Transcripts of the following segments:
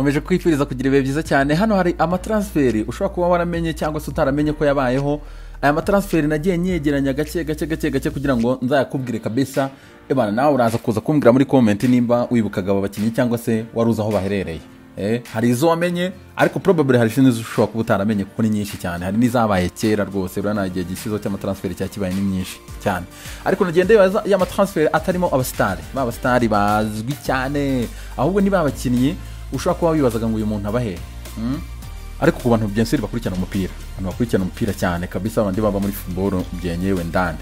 nkomeje kwifuriza kugira ibihe byiza cyane. Hano hari amatransferi ushobora kuba waramenye cyangwa se utaramenye ko yabayeho. Aya matransferi nagiye nyegeranya gake kugira ngo nzayakubwire kabisa. Ebana nawe uraza kuza kumbwira muri comment nimba wibukaga aba bakinnyi cyangwa se waruza aho baherereye. Hari izo wamenye ariko probably hari shini ushobora kuba utaramenye kuko ni nyinshi cyane. Hari nizabaye kera rwose urana igihe gisizo cy'amatransferi cyakibaye ni nyinshi cyane. Ariko nagendeye ya matransferi atarimo abastari. Abastari bazwi cyane. Ahubwo niba abakinnyi ushobora kuba wibazaga ngo uyu muntu abahe. Ariko ku bantu byenseri bakurikirana umupira. Abantu bakurikirana umupira cyane kabisa abandi baba muri football byenyewe ndane.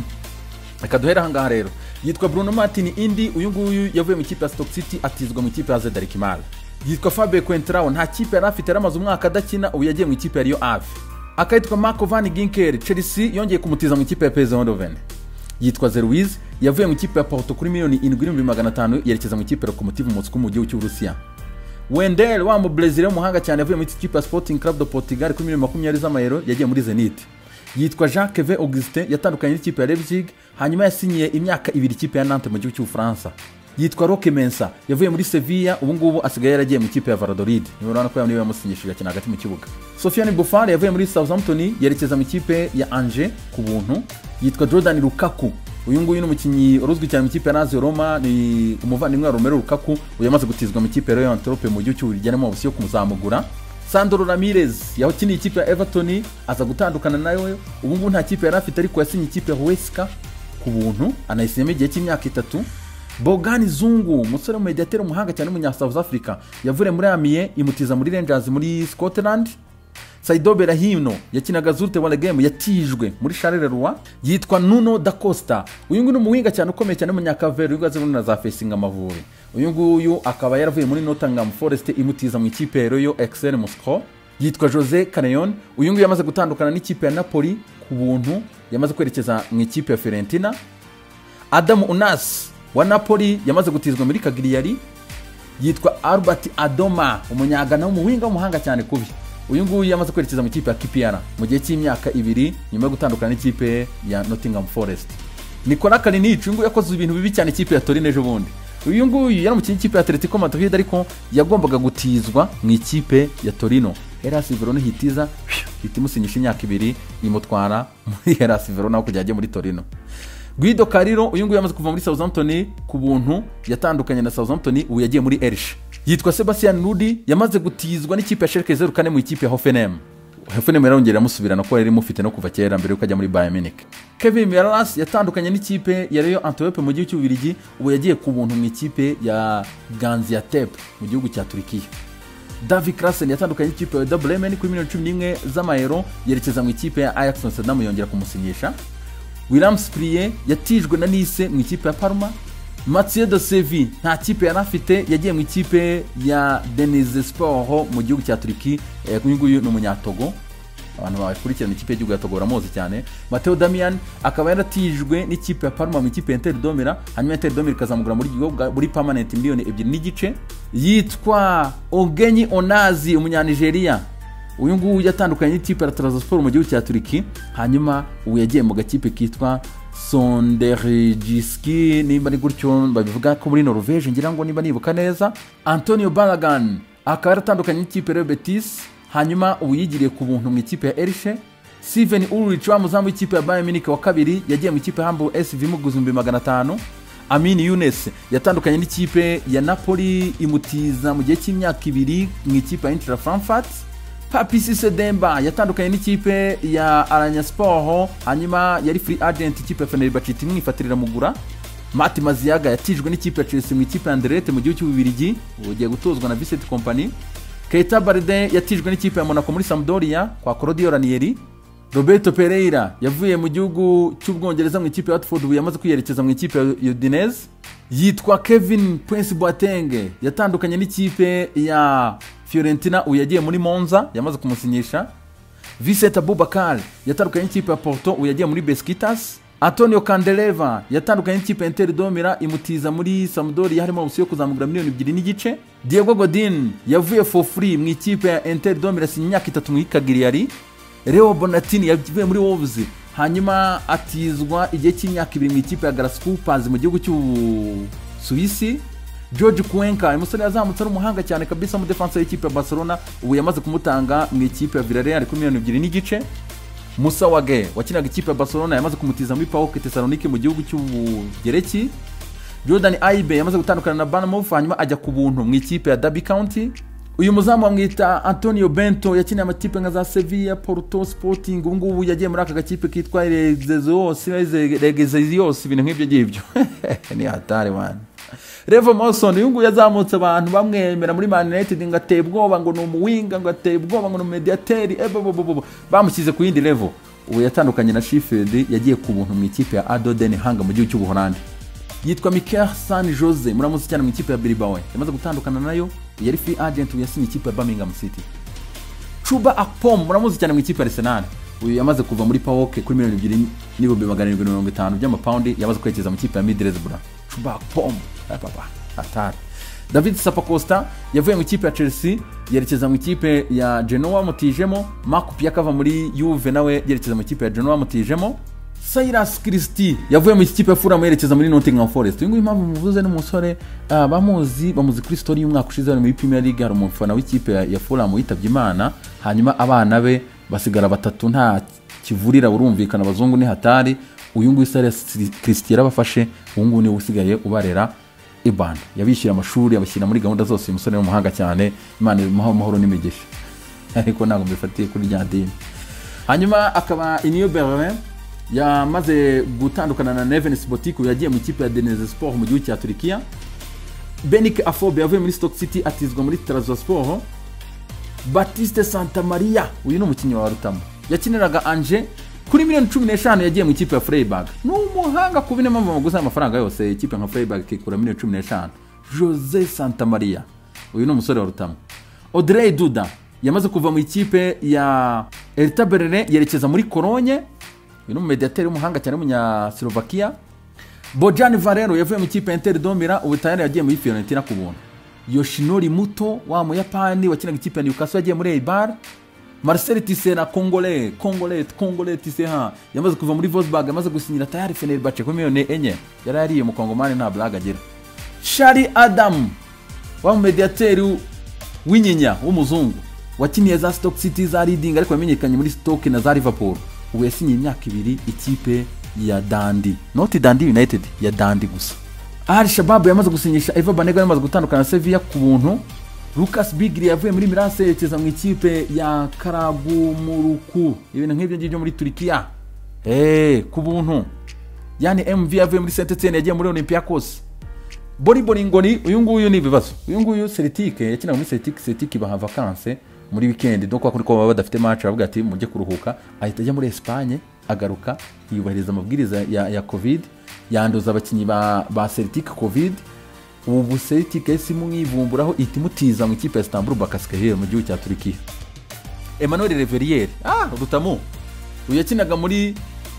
Reka duhera hanga rero. Yitwa Bruno Martini indi uyu nguyu yavuye mu kipe ya Stoke City atizwa mu kipe ya AZ Alkmaar. Yitwa Fabio Quintrao nta kipe yarafite yaramaze umwaka adakina ubu yagiye mu kipe ya Rio Ave. Akayitwa Marco van Ginkel Chelsea yongeye kumutiza mu kipe ya PSV Eindhoven. Yitwa Zeruiz yavuye mu kipe ya Porto kuri miliyoni 7,500 yerekeza mu kipe ya Lokomotiv Moscow mu gihugu cy'Uburusiya. Wendell wa mu Brazil umuhanga cyane yavuye mu kipe ya Sporting Club de Portugal kuri miliyoni 20 z'amayero yagiye muri Zenit. Yitwa Jacques Augustin yatandukanye n'ikipe ya Leipzig hanyuma yasinyiye imyaka 2 ikipe ya Nantes mu gihugu cy'Ubufaransa. Yitwa Roque Mensa yavuye muri Sevilla ubu ngubu asigaye yaragiye mu kipe ya Valladolid. Niba ko niwe yamusinyishije cyane hagati mu kibuga. Sofiane Buffon yavuye muri Southampton yerekeza mu kipe ya Angers ku buntu. Yitwa Jordan Lukaku uyu nguyu n'umukinnyi uruzwi cyane mu kipe ya Lazio Roma ni umuvandimwe wa Romelu Lukaku uyamaze gutizwa mu kipe ya Real Antwerp mu gihugu cy'Ububiligi option yo kumuzamugura. Sandro Ramirez yakiniye ikipe ya Everton aza gutandukana nayo ubu ngubu nta kipe yarafite ariko yasinye ikipe ya Huesca ku buntu anayisinyemo igihe cy'imyaka 3. Bogani Zungu umusore w'umediateur umuhanga cyane w'umunya South Africa yavuye muri Amiens imutiza muri Rangers muri Scotland. Saido Berahino yakinaga Zulte Waregem yatijwe muri Charleroi. Yitwa Nuno da Costa uyu nguyu n'umuhinga cyane ukomeye cyane w'umunyakaveri ugaze na za facing Amavubi. Uyu nguyu akaba yaravuye muri Nottingham Forest imutiza mu ikipe ya Royal Excel Moscow. Yitwa Jose Caneon uyu nguyu yamaze gutandukana n'ikipe ya Napoli ku buntu yamaze kwerekeza mu ikipe ya Fiorentina. Adam Unas wa Napoli yamaze gutizwa muri Cagliari. Yitwa Albert Adoma umunyagana w'umuhinga w'umuhanga cyane kubi uyu nguyu yamaze kwerekeza mu ikipe ya KPR mu gihe cy'imyaka 2 nyuma yo gutandukana n'ikipe ya Nottingham Forest. Nicola Kalinic uyu nguyu yakoze ibintu bibi cyane ikipe ya Torino ejo bundi. Uyu nguyu yari mu ikipe ya Atletico Madrid ariko yagombaga gutizwa mu ikipe ya Torino. Hellas Verona hitiza hitimusinyisha imyaka 2 imutwara muri Hellas Verona kujya ajye muri Torino. Guido Carrillo uyu nguyu yamaze kuva muri Southampton ku buntu yatandukanye na Southampton ubu yagiye muri Elche. Yitwa Sebastian Rudi yamaze gutizwa n'ikipe ya Schalke 04 mu ikipe ya Hoffenheim. Hoffenheim yarongera musubirana ko yari mufite no kuva kera mbere ukajya muri Bayern Munich. Kevin Mirallas yatandukanye n'ikipe ya Real Antwerp mu gihugu cy'Ububiligi ubu yagiye ku buntu mu ikipe ya Gaziantep mu gihugu cya Turkiya. David Klassen yatandukanye n'ikipe ya Bremen kuri miliyoni 11 z'amayero yerekeza mu ikipe ya Ajax Amsterdam yongera kumusinyisha. William Sprier yatijwe na Nice mu ikipe ya Parma. Mathieu de Sevi nta kipe yarafite yagiye mu ikipe ya Denizlispor mu gihugu cya Turkiya. Uyu nguyu ni umunyatogo abantu bakurikirana ikipe y'igihugu ya Togo baramuzi cyane. Matteo Damian akaba yaratijwe n'ikipe ya Parma mu ikipe ya Inter Domira hanyuma Inter Domira ikazamugura muri permanent miliyoni 2.5. Yitwa Ogenyi Onazi umunyanigeria uyu nguyu yatandukanye n'ikipe ya Trabzonspor mu gihugu cya Turkiya hanyuma ubu yagiye mu gakipe kitwa Sonderjiski nimba ni gutyo babivuga ko muri Norvege ngira ngo nimba nibuka neza. Antonio Balagan akaba yaratandukanye n'ikipe ya Betis hanyuma ubu yigiriye ku buntu mu ikipe ya Elche. Steven Ulrich wa muzamu w'ikipe ya Bayern Munich wa kabiri yagiye mu ikipe ya Hamburg SV mu 1500. Amin Younes yatandukanye n'ikipe ya Napoli imutiza mu gihe cy'imyaka 2 mu ikipe ya Eintracht Frankfurt. Papi Cissé Demba yatandukanye n'ikipe ya Alanyaspor hanyuma yari free agent ikipe ya Fenerbahce imwifatirira mugura. Mati Maziaga yatijwe n'ikipe ya Chelsea mu ikipe ya Anderlecht mu gihugu cy'Ububiligi ugiye gutozwa na Vincent Kompany. Keita Balde yatijwe n'ikipe ya Monaco muri Sampdoria kwa Claudio Ranieri. Roberto Pereira yavuye mu gihugu cy'Ubwongereza mu ikipe ya Watford ubu yamaze kwiyerekeza mu ikipe ya Udinese. Yitwa Kevin Prince Boateng yatandukanye n'ikipe ya Fiorentina ubu yagiye muri Monza yamaze kumusinyisha. Vincent Aboubakar yatandukanye n'ikipe ya Porto ubu yagiye muri Besiktas. Antonio Candeleva yatandukanye n'ikipe ya Inter Domira imutiza muri Sampdoria harimo option yo kuzamugura miliyoni 2.5. Diego Godin yavuye for free mu ikipe ya Inter Domira sinya imyaka 3 mu Cagliari. Leo Bonatini yavuye muri Wolves hanyuma atizwa igihe cy'imyaka 2 mu ikipe ya Glasgow Paz mu gihugu cy'u Suisse. George Cuenca umusore yazamutse ari umuhanga cyane kabisa mu defense y'ikipe ya Barcelona ubu yamaze kumutanga mu ikipe ya Villarreal kuri $2.5 Musa Wage wakinaga ikipe ya Barcelona yamaze kumutiza muri PAOK Thessaloniki mu gihugu cy'Ubugereki. Jordan Aibe yamaze gutandukana na Bournemouth hanyuma ajya ku buntu mu ikipe ya Derby County. Uyu muzamu bamwita Antonio Bento yakiniye amatipe nka za Sevilla, Porto, Sporting, ubu ngubu yagiye muri aka gakipe kitwa Regezios ibintu nk'ibyo ngibyo ni hatari wana. Revo Mawson uyu nguyu yazamutse abantu bamwemera muri Man United ngo ateye ubwoba ngo ni umuwinga ngo ateye ubwoba ngo ni umediateri bamushyize ku yindi level. Ubu yatandukanye na Sheffield yagiye ku buntu mu ikipe ya ADO Den Haag mu gihugu cy'Ubuholandi. Yitwa Mikel San Jose muramuzi cyane mu ikipe ya Bilbao yamaze gutandukana nayo yari free agent yasinye ikipe ya Birmingham City. Chuba Akpom muramuzi cyane mu ikipe ya Arsenal uyu yamaze kuva muri PAOK kuri $2,750 by'amapaundi yamaze kwerekeza mu ikipe ya Middlesbrough. Chuba Akpom papa atari. David Sapacosta yavuye mu ikipe ya Chelsea yerekeza mu ikipe ya Genoa mutijemo. Marc Piak ava muri Juve nawe yerekeza mu ikipe ya Genoa mutijemo. Cyrus Christie yavuye mu ikipe ya Fulham yerekeza muri Nottingham Forest. Uyu nguyu impamvu muvuze n'umusore bamuzi kuri story y'umwaka ushize muri Premier League hari umufana w'ikipe ya Fulham yitabye Imana hanyuma abana be basigara batatu nta kivurira urumvikana abazungu ni hatari. Uyu nguyu Cyrus Christie yarabafashe ubu ngubu ni usigaye ubarera ibanda yabishyira amashuri abashyira muri gahunda zose. Uyu musore n'umuhanga cyane Imana imuha amahoro n'imigisha ariko ntabwo mbifatiye kuri rya dini. Hanyuma akaba Union Berlin yamaze gutandukana na Neven Subotic yagiye mu ikipe ya Denizlispor mu gihugu cya Turkiya. Benik Afobe yavuye muri Stoke City atizwa muri Trabzonspor. Baptiste Santamaria uyu ni umukinnyi wa Rutamu yakiniraga Angers kuri $15,000 yagiye mu ikipe ya Freiburg. Ni umuhanga ku bine mpamvu baguza amafaranga yose ikipe nka Freiburg ikikura $15,000. Jose Santamaria uyu ni umusore wa Rutamu. Audrey Duda yamaze kuva mu ikipe ya Hertha Berlin yerekeza muri Cologne. Uyu ni mediateur w'umuhanga cyane w'umunya Slovakia. Bojan Valero yavuye mu ikipe ya Inter Domira ubu tayari yagiye muri Fiorentina ku buntu. Yoshinori Muto wa mu Yapani wakinaga ikipe ya Newcastle yagiye muri Eibar. Marcel Tisserand Congolais Tisserand yamaze kuva muri Wolfsburg yamaze gusinyira tayari Fenerbahce ku $4,000,000 yari yariye mu Kongomani nta blague agira. Shari Adam wa mu mediateur w'inyinya w'umuzungu wakiniye za Stoke City za Reading ariko yamenyekanye muri Stoke na za Liverpool. Ubu yasinye imyaka 2 ikipe ya Dundee, not Dundee United, ya Dundee gusa. Al Shabab yamaze gusinyisha Eva Banega yamaze gutandukana na Sevilla ku buntu. Lucas Bigli yavuye muri Milan yerekeza mu ikipe ya Karagumuruku ibintu nk'ibyo ngibyo muri Turkiya ku buntu. Yani MV yavuye muri Saint-Etienne yagiye muri Olympiacos. Boli Ngoni uyu nguyu ni ibibazo. Uyu nguyu Celtic yakina muri Celtic baha vacances muri weekend donc akuri ko baba badafite match bavuga ati mujye kuruhuka ahita ajya muri Espagne agaruka yubahiriza amabwiriza ya Covid yanduza abakinyi ba Celtic Covid. Ubu Celtic esi mwivumburaho itimutiza mu ikipe ya Istanbul Basaksehir mu gihugu cya Turkiya. Emmanuel Reverier Rutamu uyakinaga muri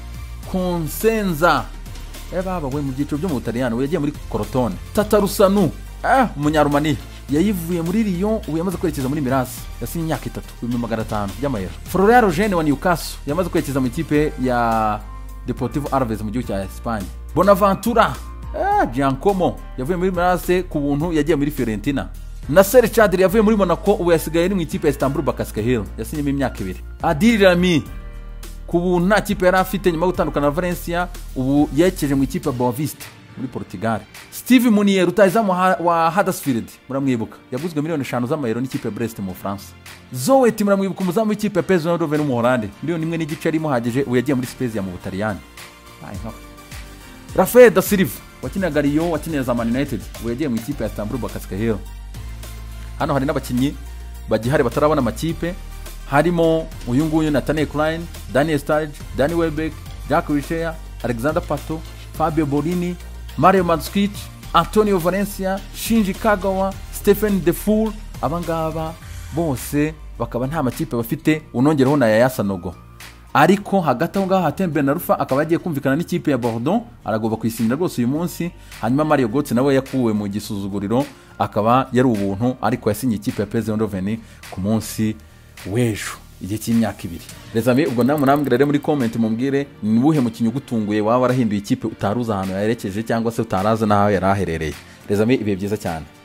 Consenza baba we mu byiciro byo mu Butaliyani yagiye muri Crotone. Tatarusanu umunyarumani yayivuye muri Lyon ubu yamaze kwerekeza muri Mirasi yasinye imyaka 3,500 y'amayero. Florian Rogene wa Newcastle yamaze kwerekeza mu ikipe ya Deportivo Alaves mu gihugu cya Espagne. Bonaventura Giancomo yavuye muri Mirasi ku buntu yagiye muri Fiorentina. Nasser Chadri yavuye muri Monaco ubu yasigaye mu ikipe ya Istanbul Basaksehir yasinye imyaka 2. Adil Rami ku buntu nta kipe yari afite nyuma gutandukana na Valencia ubu yekeje mu ikipe ya Boa Vista muri Portugal. Steve Munier utayizamu wa Huddersfield muramwibuka yaguzwe $5,000,000 z'amayero n'ikipe ya Brest mu France. Zoet muramwibuka umuzamu w'ikipe ya PSV Eindhoven mu Holande $1.5 arimo hagije ubu yagiye muri Spezia mu Butaliyani. Rafael da Silva wakinaga Lyon wakinira za Man United ubu yagiye mu ikipe ya Istanbul Basaksehir. Hano hari n'abakinyi bagihari batarabona amakipe harimo uyu nguyu Nathaniel Klein, Daniel Sturridge, Danny Welbeck, Jack Wilshere, Alexander Pato, Fabio Borini, Mario Mandzukic, Antonio Valencia, Shinji Kagawa, Stephen Defour. Abangaba bose bakaba nta makipe bafite unongereho na Yaya Sanogo. Ariko hagati aho ngaho Hatem Ben Arfa akaba yagiye kumvikana n'ikipe ya Bordeaux aragoba kwisinira rwose uyu munsi. Hanyuma Mario Götze nawe yakuwe mu gisuzuguriro akaba yari ubuntu ariko yasinye ikipe ya PSV Eindhoven ku munsi w'ejo igihe cy'imyaka 2. Rezame ubwo namwe namwirare muri comment mumbwire ni buhe mukinyi ugutunguye waba warahinduye ikipe utaruza ahantu yarekeje cyangwa se utaraza naho yaraherereye. rezame ibihe byiza cyane.